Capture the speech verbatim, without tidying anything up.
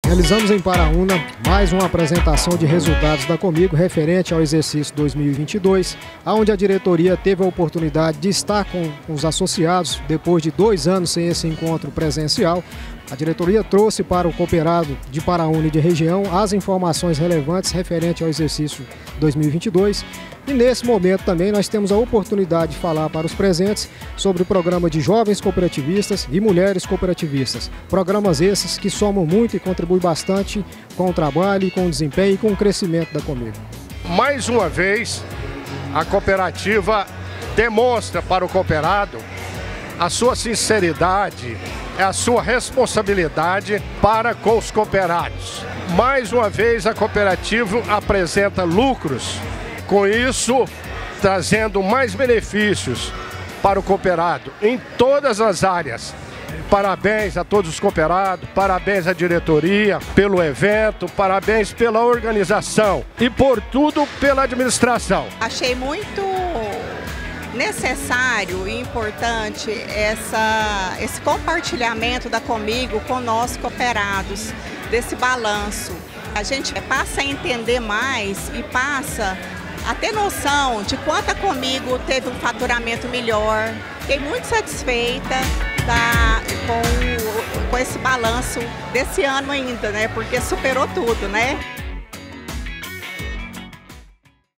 Realizamos em Paraúna mais uma apresentação de resultados da Comigo referente ao exercício dois mil e vinte e dois, onde a diretoria teve a oportunidade de estar com, com os associados depois de dois anos sem esse encontro presencial. A diretoria trouxe para o cooperado de Paraúna e de região as informações relevantes referente ao exercício dois mil e vinte e dois. E nesse momento também nós temos a oportunidade de falar para os presentes sobre o programa de jovens cooperativistas e mulheres cooperativistas. Programas esses que somam muito e contribuem bastante com o trabalho, com o desempenho e com o crescimento da Comigo. Mais uma vez, a cooperativa demonstra para o cooperado a sua sinceridade, a sua responsabilidade para com os cooperados. Mais uma vez, a cooperativa apresenta lucros, com isso trazendo mais benefícios para o cooperado em todas as áreas. Parabéns a todos os cooperados, parabéns à diretoria pelo evento, parabéns pela organização e por tudo pela administração. Achei muito necessário e importante essa, esse compartilhamento da Comigo com nós cooperados, desse balanço. A gente passa a entender mais e passa a ter noção de quanto a Comigo teve um faturamento melhor. Fiquei muito satisfeita tá, com, com esse balanço desse ano ainda, né? Porque superou tudo, né?